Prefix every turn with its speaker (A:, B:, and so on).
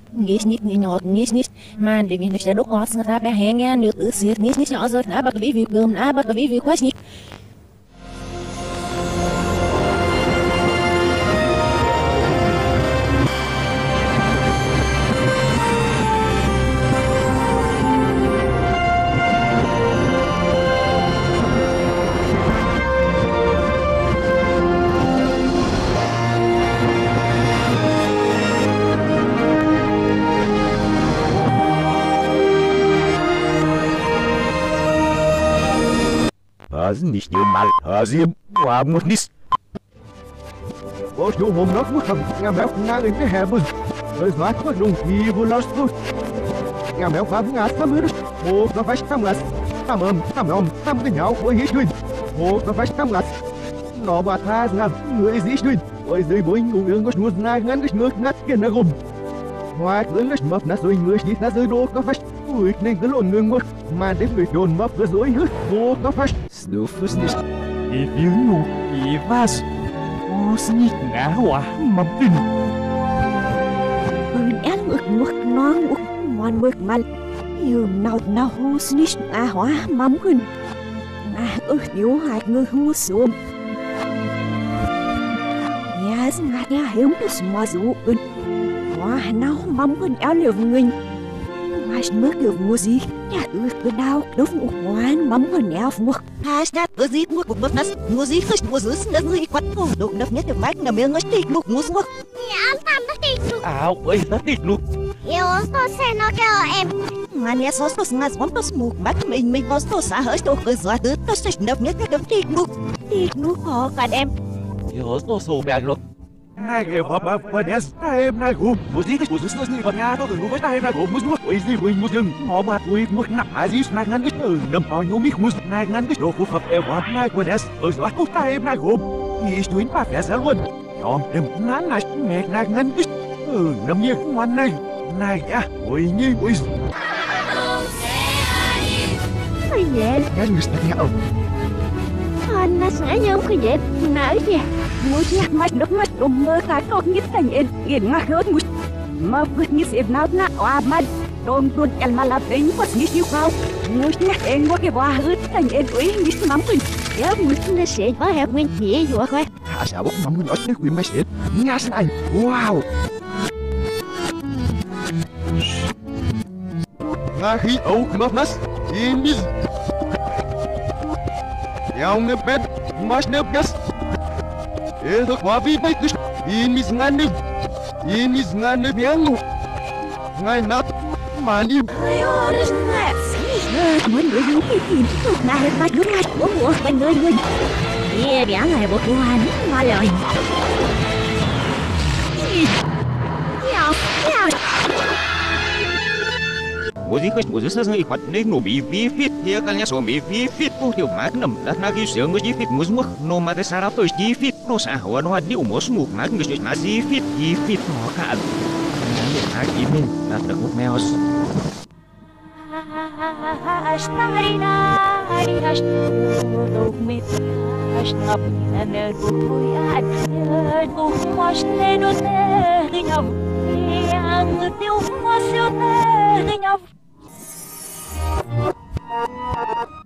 A: Nghĩ nhọt nghĩ mà để mình sẽ đốt ngọt ra bé hẹn nghe được tự xịt nghĩ nhỏ rồi đã bắt vì cơm đã bắt vì khoái nhỉ.
B: Nicht mal, Hasim, vamos nisso. Hoje o homem não foi a mel nada em terra, dois matos não vivo nós dois. A mel vai vingar para mim, o que vai estar mais, tam cái nhau với hết đuôi, o que vai estar mais, nó bà tha rằng người gì đuôi, ôi dưới bối ngủ nướng có chuột nai ngắn cái nước ngắt kia nó gồm, ngoài lớn cái mập nó rồi người chỉ nó dưới đô có phải, ui nên cái lộn ngưng mất, mà đến người đồn mập cái rối hết, o có phải. Snufus nicht. Ich will nur, ich weiß, was nicht ngã mầm tin.
A: Ăn mực non ngon mực mal, yêu nào hus nicht ngã mầm hin. Yếu hại người hus xuống. Nhà ngã hiếm được mà dụ ơn. Hóa nào mầm hin ăn được người. Mà mực được mua gì? Nhà cái đau lúc ngoan mắm hơn nhau mực.
C: Hashtag cái gì mực nas mua gì khơi mua giữ nó người quát không độ đập nhất được bác nằm miếng ngất tịt mực mua mực.
D: Em làm nó tịt luôn.
B: Ơi nó tịt luôn.
D: Yêu tôi sẽ nó kêu em.
C: Mà nghe số ngaz mắm tôi mực bác mình có số xã hội tôi cứ dọa tới tôi sẽ đập nhất cái đập tịt mực họ cả em.
B: Yêu số bèn luôn. Này em họp và đen em này gồm một gì cái của giữ như còn nhà tôi từng với tay em này gồm một chút ôi gì với một rừng họ mà ui một nặng ai gì này ngăn cái đâm họ nhôm mít một này ngăn cái đồ của phật em họp này của đen ở giữa cô tay em này gồm thì chuyến ba bé ra luôn nhom em ngắn này mẹ này ngăn cái nằm như ngoan này à ôi như ôi
A: Ai nhẹ
B: ngăn người sẽ ông
A: anh nó sẽ nhớ cái gì nãy nha. Ngồi chiếc mắt đụng mơ cả con nhất thành yên ngạc hơn một mà vượt như xếp nào nạ hoa mắt đồn em mà làm đến mất như chiếu cao ngồi chiếc em có cái hoa ướt thành yên quý như mắm mình kéo một nó sẽ có hẹp nguyên nhẹ vừa coi
B: hạ sao bốc mắm nhỏ cái quyền máy sẽ ngã sai wow ngã khí ấu mập nát in bis yang nếp bed mas nếp gas itu kopi baik tu. Ini sengaja biang. Ngai nak mandi.
A: Ayo, muốn người dùng cái gì này bắt đúng ngay của bên người yeah biang này bộ quan mà lời
B: Một đứa sơ quạt nên nó bị vi phít thì cái nhà số bị vi phít cô thiếu mát nằm đặt na cái sướng cái phít muốn mua nó mà cái sao tôi vi phít nó sao hoa nó điệu muốn smooth mát người chơi mà vi phít nó cả để na cái mình đặt được một mèo
A: Tiêu